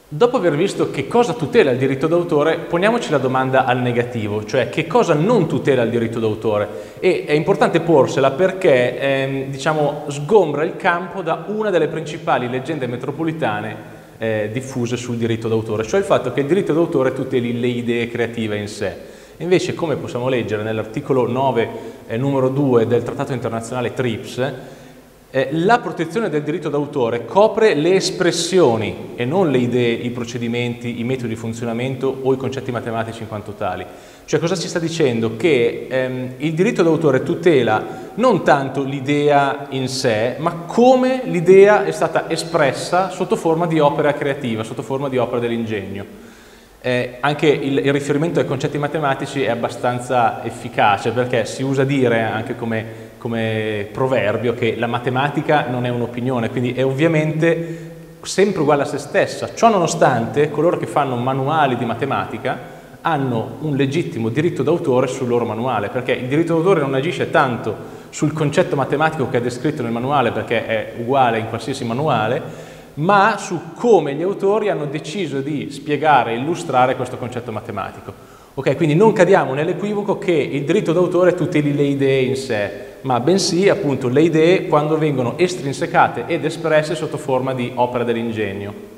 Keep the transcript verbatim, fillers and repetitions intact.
Dopo aver visto che cosa tutela il diritto d'autore, poniamoci la domanda al negativo, cioè che cosa non tutela il diritto d'autore. E è importante porsela perché ehm, diciamo, sgombra il campo da una delle principali leggende metropolitane eh, diffuse sul diritto d'autore, cioè il fatto che il diritto d'autore tuteli le idee creative in sé. Invece, come possiamo leggere nell'articolo nove, eh, numero due del Trattato internazionale TRIPS, Eh, la protezione del diritto d'autore copre le espressioni e non le idee, i procedimenti, i metodi di funzionamento o i concetti matematici in quanto tali. Cioè cosa ci sta dicendo? Che ehm, il diritto d'autore tutela non tanto l'idea in sé, ma come l'idea è stata espressa sotto forma di opera creativa, sotto forma di opera dell'ingegno. Eh, anche il, il riferimento ai concetti matematici è abbastanza efficace perché si usa dire anche come come proverbio che la matematica non è un'opinione, quindi è ovviamente sempre uguale a se stessa. Ciò nonostante, coloro che fanno manuali di matematica hanno un legittimo diritto d'autore sul loro manuale, perché il diritto d'autore non agisce tanto sul concetto matematico che è descritto nel manuale, perché è uguale in qualsiasi manuale, ma su come gli autori hanno deciso di spiegare e illustrare questo concetto matematico. Ok, quindi non cadiamo nell'equivoco che il diritto d'autore tuteli le idee in sé, ma bensì appunto le idee quando vengono estrinsecate ed espresse sotto forma di opera dell'ingegno.